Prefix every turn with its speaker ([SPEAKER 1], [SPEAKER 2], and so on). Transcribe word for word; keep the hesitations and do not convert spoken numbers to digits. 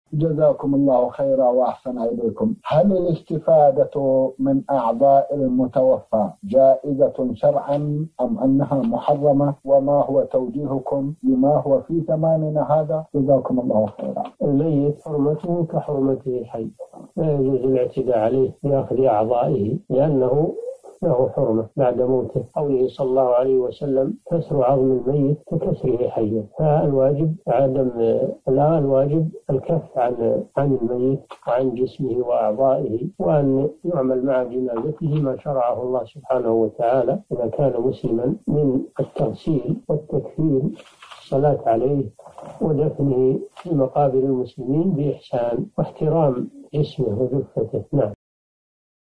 [SPEAKER 1] جزاكم الله خيرا وأحسن إليكم. هل الاستفادة من أعضاء المتوفى جائزة شرعا أم أنها محرمة؟ وما هو توجيهكم لما هو في زماننا هذا؟ جزاكم الله خيرا.
[SPEAKER 2] الميت حرمته كحرمته الحي، لا يجوز الاعتداء عليه بأخذ أعضائه لأنه له حرمة بعد موته. قوله صلى الله عليه وسلم: كسر عظم الميت ككسره حيا. فالواجب عدم لا الواجب الكف عن عن الميت وعن جسمه وأعضائه، وأن يعمل مع جنازته ما شرعه الله سبحانه وتعالى إذا كان مسلما من التغسيل والتكفين، الصلاة عليه ودفنه في مقابر المسلمين بإحسان واحترام جسمه وجثته. نعم.